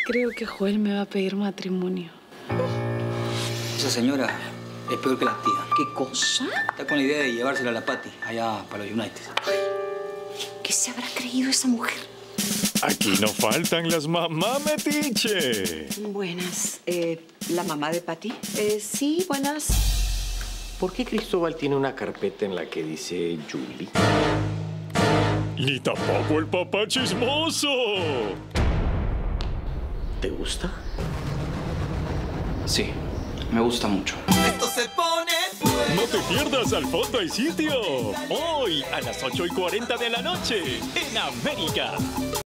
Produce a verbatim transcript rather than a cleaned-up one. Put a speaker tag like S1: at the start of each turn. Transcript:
S1: Creo que Joel me va a pedir matrimonio.
S2: Esa señora es peor que las tías.
S3: ¿Qué cosa?
S2: Está con la idea de llevársela a la Patty, allá para los United.
S3: ¿Qué se habrá creído esa mujer?
S4: Aquí no faltan las mamá metiche.
S3: Buenas. Eh, ¿La mamá de Patty?
S5: Eh, sí, buenas.
S6: ¿Por qué Cristóbal tiene una carpeta en la que dice Julie?
S4: Ni tampoco el papá chismoso.
S6: ¿Te gusta?
S2: Sí, me gusta mucho.
S7: Esto se pone bueno.
S4: No te pierdas Al Fondo hay Sitio. Hoy a las ocho y cuarenta de la noche en América.